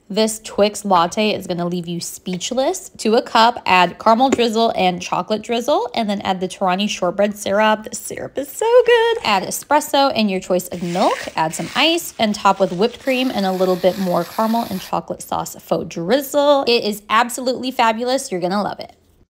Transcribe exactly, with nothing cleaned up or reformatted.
This Twix Latte is going to leave you speechless. To a cup, add caramel drizzle and chocolate drizzle, and then add the Torani shortbread syrup. The syrup is so good. Add espresso and your choice of milk. Add some ice and top with whipped cream and a little bit more caramel and chocolate sauce faux drizzle. It is absolutely fabulous. You're going to love it.